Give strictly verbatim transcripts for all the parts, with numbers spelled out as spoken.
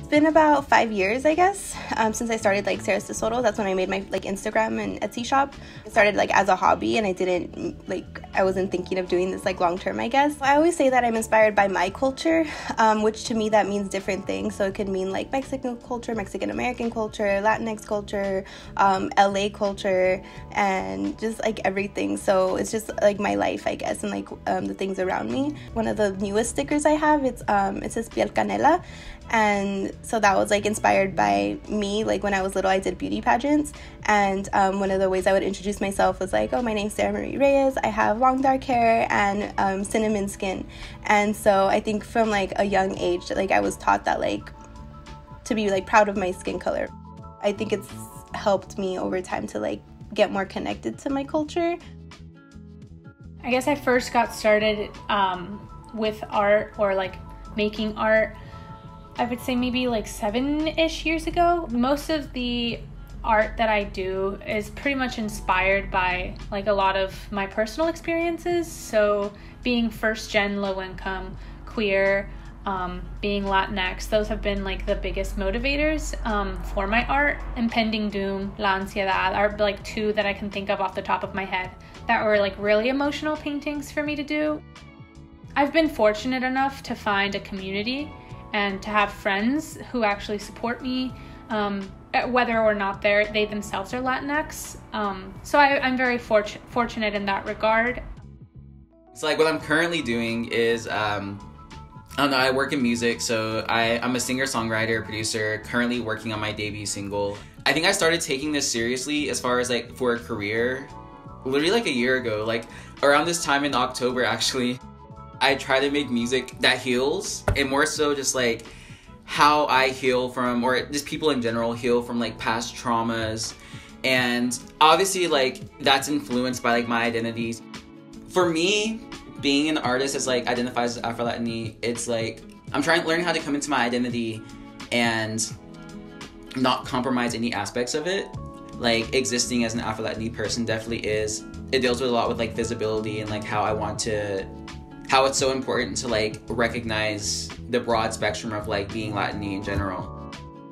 been about five years, I guess, um, since I started like Ceras Tesoro. That's when I made my like Instagram and Etsy shop. It started like as a hobby, and I didn't like I wasn't thinking of doing this like long term, I guess. I always say that I'm inspired by my culture, um, which to me that means different things. So it could mean like Mexican culture, Mexican American culture, Latinx culture, um, L A culture, and just like everything. So it's just like my life, I guess, and like um, the things around me. One of the newest stickers I have, it's um, it says Piel Canela. And so that was like inspired by me. Like when I was little, I did beauty pageants, and um, one of the ways I would introduce myself was like, oh, my name's Sarah Marie Reyes, I have long dark hair and um, cinnamon skin. And so I think from like a young age, like I was taught that like to be like proud of my skin color. I think it's helped me over time to like get more connected to my culture. I guess I first got started um, with art or like making art, I would say maybe like seven-ish years ago. Most of the art that I do is pretty much inspired by like a lot of my personal experiences. So being first-gen low-income, queer, um, being Latinx, those have been like the biggest motivators um, for my art. Impending Doom, La Ansiedad are like two that I can think of off the top of my head that were like really emotional paintings for me to do. I've been fortunate enough to find a community and to have friends who actually support me, um, whether or not they're, they themselves are Latinx. Um, so I, I'm very fortu- fortunate in that regard. So like what I'm currently doing is, um, I don't know, I work in music, so I, I'm a singer-songwriter, producer, currently working on my debut single. I think I started taking this seriously as far as like for a career, literally like a year ago, like around this time in October actually. I try to make music that heals, and more so just like how I heal from, or just people in general heal from like past traumas. And obviously like that's influenced by like my identities. For me, being an artist is like identifies as Afro-Latin, it's like I'm trying to learn how to come into my identity and not compromise any aspects of it. Like existing as an Afro-Latin person definitely is, it deals with a lot with like visibility and like how I want to, how it's so important to like recognize the broad spectrum of like being Latin in general.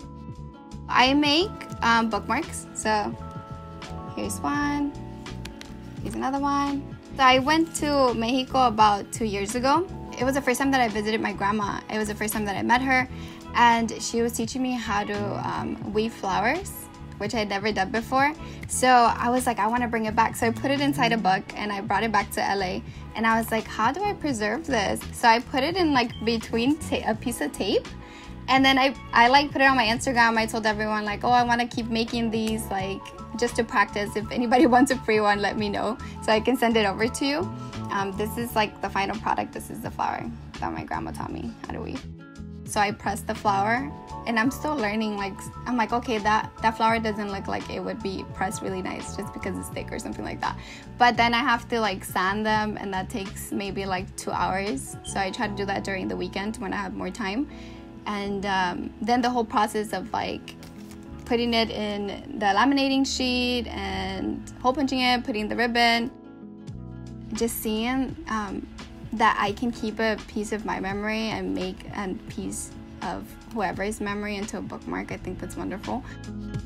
I make um, bookmarks, so here's one, here's another one. So I went to Mexico about two years ago. It was the first time that I visited my grandma. It was the first time that I met her, and she was teaching me how to um, weave flowers, which I had never done before. So I was like, I want to bring it back. So I put it inside a book and I brought it back to L A. And I was like, how do I preserve this? So I put it in like between ta- a piece of tape. And then I, I like put it on my Instagram. I told everyone like, oh, I want to keep making these like just to practice. If anybody wants a free one, let me know so I can send it over to you. Um, this is like the final product. This is the flower that my grandma taught me how to weave. So I pressed the flower, and I'm still learning. Like I'm like, okay, that that flower doesn't look like it would be pressed really nice just because it's thick or something like that. But then I have to like sand them, and that takes maybe like two hours. So I try to do that during the weekend when I have more time. And um, then the whole process of like putting it in the laminating sheet and hole punching it, putting the ribbon, just seeing um, that I can keep a piece of my memory and make a piece of whoever's memory into a bookmark. I think that's wonderful.